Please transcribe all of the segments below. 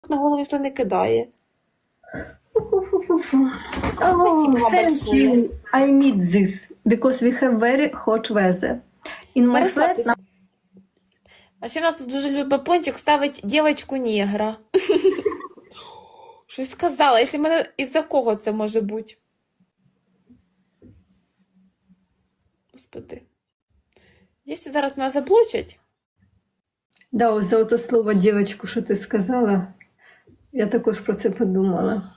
на голову ніхто не кидає. Oh, Спасибо thank большое. you. I need this because we have very hot weather. In my flat Розслабтесь. now А ще в нас тут дуже любить Пончик ставить дівочку-негра. Щось сказала, якщо мене із-за кого це може бути? Господи. Якщо зараз мене заблочать, да, ось за ото слово дівчинку, що ти сказала, я також про це подумала.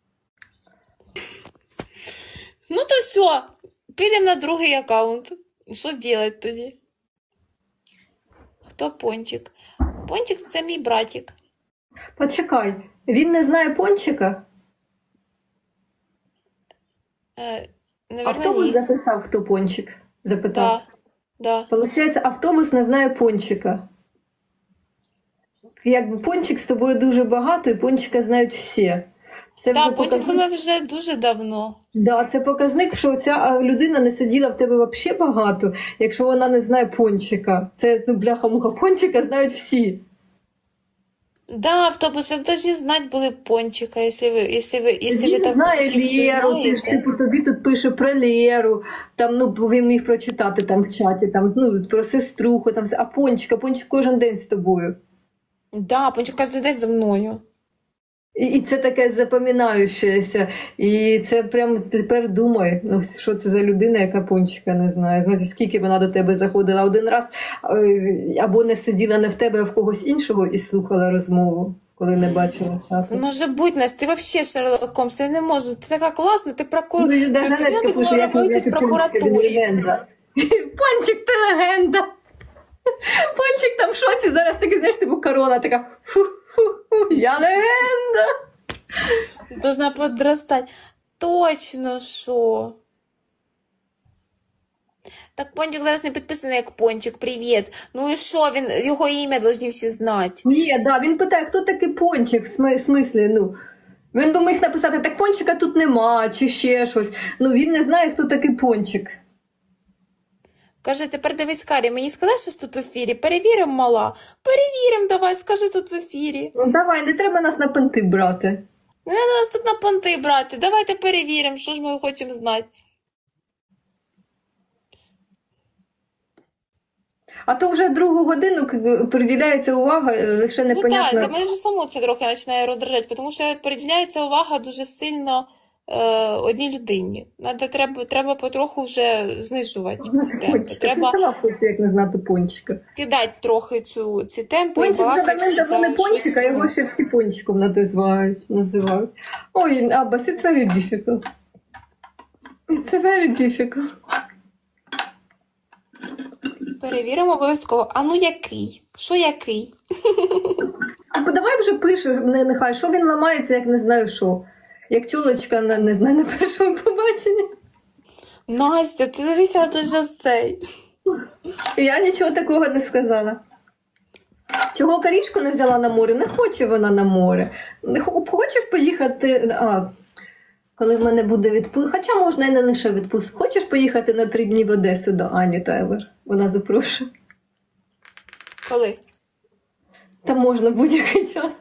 ну то все, підемо на другий аккаунт. Що зробити тоді? Хто Пончик? Пончик – це мій братик. Почекай, він не знає Пончика? Наверно, Автобус ні. записав, хто Пончик? Запитав. Да. Получається, автобус не знає Пончика. Якби Пончик з тобою дуже багато, і Пончика знають всі. Це Да, вже Пончик з показник, мною вже дуже давно. да, це показник, що ця людина не сиділа в тебе взагалі багато, якщо вона не знає Пончика. Це, ну, бляха-муха, Пончика знають всі. Да, автобус, ви б должны знати були Пончика, якщо ви Він так знає всіх все Леру, ти ж, знаєте. типу, тобі тут пише про Леру, там, ну, він міг прочитати там в чаті, там, ну, про сеструху, там, все. А Пончик кожен день з тобою. Да, Пончик кожен день за мною. І це таке запам'ятаючеся. І це прям тепер думай, ну, що це за людина, яка Пончика не знає. Значить, скільки вона до тебе заходила один раз, або не сиділа не в тебе, а в когось іншого і слухала розмову, коли не бачила Це часу. може бути, Настя, ти взагалі Шерлок Холмс, я не можу, ти така класна, ти Ну, і даже тобі Нетка треба було пише, як робити в Пончик, він прокуратурі. легенда. Пончик, ти легенда. Пончик там в шоці, зараз таки, знаєш, типу корона така, фу-фу-фу, я легенда. Должна подростати. Точно, що? Так Пончик зараз не підписаний як Пончик, привіт. Ну і що, його ім'я повинні всі знати. Ні, да, він питає, хто такий Пончик, в смислі, ну. Він би міг написати, так Пончика тут нема, чи ще щось. Ну, він не знає, хто такий Пончик. Каже, тепер дивись, Карі, мені сказали, що тут в ефірі? Перевіримо, мала. Перевіримо, давай, скажи тут в ефірі. Ну, давай, не треба нас на понти брати. Не треба нас тут на понти брати. Давайте перевіримо, що ж ми хочемо знати. А то вже другу годину приділяється увага, лише Ну непонятно. так, мене вже саму це трохи починає роздражати, тому що приділяється увага дуже сильно одній людині. Треба потроху вже знижувати ці темпи. Пончика. Треба Ти сама в шоці, як не знати Пончика. кидати трохи ці темпи і Пончик це балакати давно за не щось. Пончика, його ще всі Пончиком називають. Ой, Аббас, it's very difficult. It's very difficult. Перевіримо обов'язково. А ну який? Що який? Давай вже пише, нехай, що він ламається, як не знаю що. Як тюлочка, не знаю, на першому побаченні. Настя, ти дивися дуже з цей. Я нічого такого не сказала. Чого Карішку не взяла на море? Не хоче вона на море. Хочеш поїхати, коли в мене буде відпустка, хоча можна і не лише відпустку. Хочеш поїхати на 3 дні в Одесу до Ані Тайлер? Вона запрошує. Коли? Та можна будь-який час.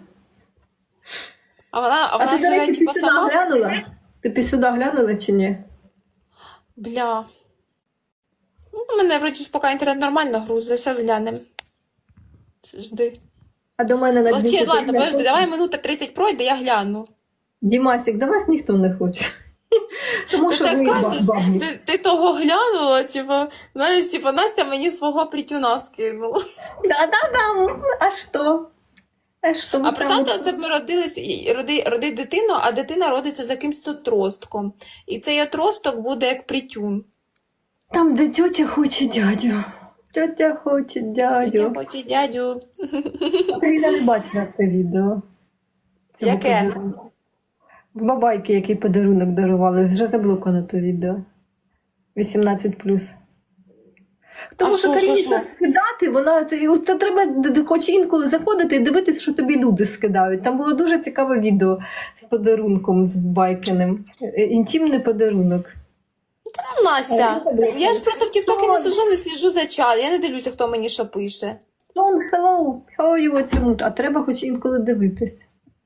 А вона ти, до живе речі, типа пісюда сама? глянула? Ти пісюда глянула чи ні? Бля. Ну, у мене вроді ж поки інтернет нормально грузить, зараз глянемо. Жди. А до мене на дні Ладно, подожди, давай минута 30 пройде, я гляну. Дімасік, до вас ніхто не хоче. Тому Ти що так ви кажеш, бабні. ти того глянула, знаєш, Настя мені свого притюна скинула. Да-да-да, а що? А що? А представте, це б ми родить дитину, а дитина родиться за якимсь отростком. І цей отросток буде як притюн. Там, де тьотя хоче дядю. Тьотя хоче Я дядю. хочу дядю. Я не бачила це відео. Цього Яке? подарунку. В бабайки, який подарунок дарували, вже заблоковано то відео. 18+. Тому А що що? Каріна скидати, вона це треба хоч інколи заходити і дивитися, що тобі люди скидають. Там було дуже цікаве відео з подарунком, з Байкиним. Інтимний подарунок. Ну, Настя, я ж просто в Тіктокі не сижу, не сліжу за чат, я не дивлюся, хто мені що пише. Hello, how are you? А треба хоч інколи дивитись.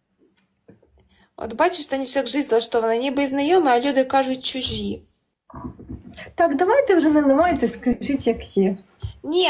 От бачиш, Танюш, як жизнь влаштована, ніби і знайомі, а люди кажуть чужі. Так, давайте вже не ламайте, скажіть, як є. Ні,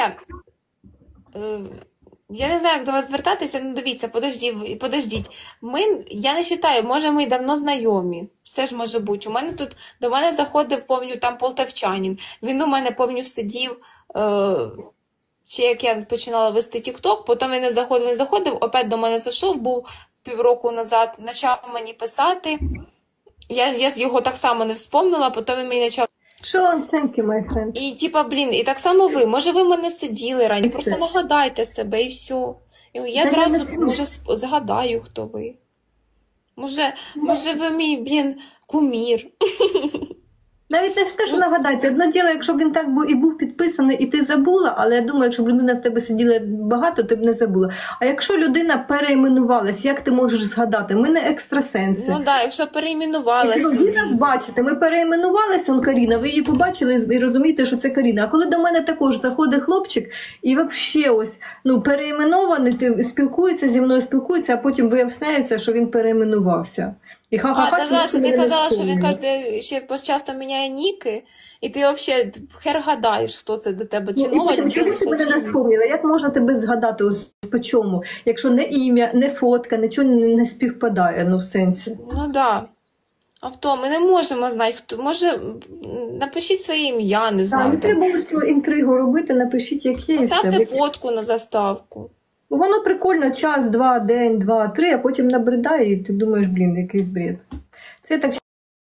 я не знаю, як до вас звертатися, ну дивіться, подождіть. Я не вважаю, може ми давно знайомі. Все ж може бути. До мене заходив, пам'ятаю, там полтавчанин. Він у мене, пам'ятаю, сидів, чи як я починала вести TikTok, потім він не заходив, опять до мене зайшов, був півроку назад, почав мені писати. Я його так само не вспомнила, потім він мені почав. Що, thank you, my friend. І і так само ви. Може, ви мене сиділи раніше, просто нагадайте себе і все. І я зразу, може, згадаю, хто ви. Може ви мій, кумір. Навіть не скажу, нагадайте. Одне діло, якщо б він так і був підписаний, і ти забула, але я думаю, якщо б людина в тебе сиділа багато, ти б не забула. А якщо людина переіменувалась, як ти можеш згадати? Ми не екстрасенси. Ну так, якщо переіменувалась. Ви нас бачите, ми переіменувалися, он Каріна, ви її побачили і розумієте, що це Каріна. А коли до мене також заходить хлопчик і взагалі ось, переіменований, спілкується зі мною, а потім виявляється, що він переіменувався. І що ти казала, що він ще часто міняє ніки, і ти взагалі хер гадаєш, хто це до тебе, чи нова людина, чому ти мене не вспомнила? Як можна тебе згадати ось по чому? Якщо не ім'я, не фотка, нічого не співпадає, в сенсі. Ну так. Авто, ми не можемо знати, хто. Може, напишіть своє ім'я, не знаю. Не треба ось інтригу робити, напишіть, як є. Поставте фотку на заставку. Воно прикольно, час, два, день, два, три, а потім набридає, і ти думаєш, якийсь бред. Це так.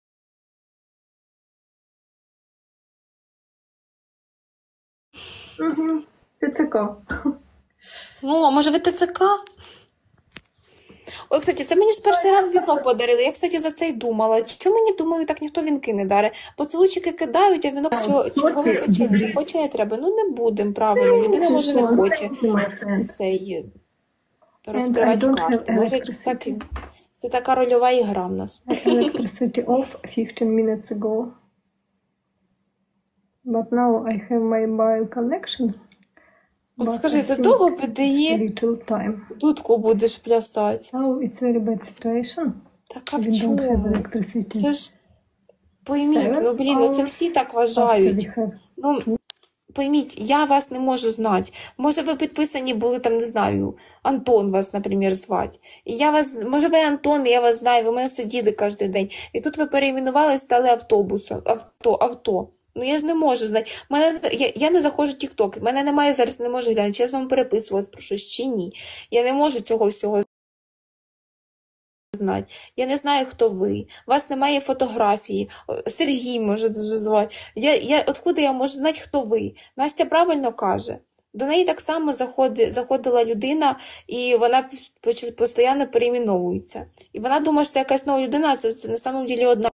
Угу. ТЦК. Ну, а може ви ТЦК? Ой, кстати, це мені ж перший раз вінок подарили. Я, кстати, за це й думала. Чому мені, думаю, так ніхто вінки не дарить? Поцілуйчики кидають, а вінок чого ви почали? Не хоче, не треба. Ну, не будемо, правильно. Людина, може, не хоче цей розкривати карти. Може, це така рольова ігра в нас. Electricity off 15 minutes ago. But now I have mobile connection. От скажи, ти довго ПДЄ дудку будеш плясати? Now it's very bad situation. Так, а в чому? Це ж, пойміть, це всі так вважають. Ну, пойміть, я вас не можу знати. Може, ви підписані були, там, не знаю, Антон вас, наприклад, звати. І може, ви Антон, і я вас знаю, ви мене сиділи кожен день. І тут ви переіменували, стали автобусом, авто. Ну, я ж не можу знати. Я не заходжу в TikTok. Мене немає зараз, не можу глянути, чи я з вами переписувалась про щось, чи ні. Я не можу цього всього знати. Я не знаю, хто ви. У вас немає фотографії. Сергій може дуже звати. Откуда я можу знати, хто ви? Настя правильно каже. До неї так само заходила людина, і вона постійно переіменовується. І вона думає, що це якась нова людина, а це на самом деле одна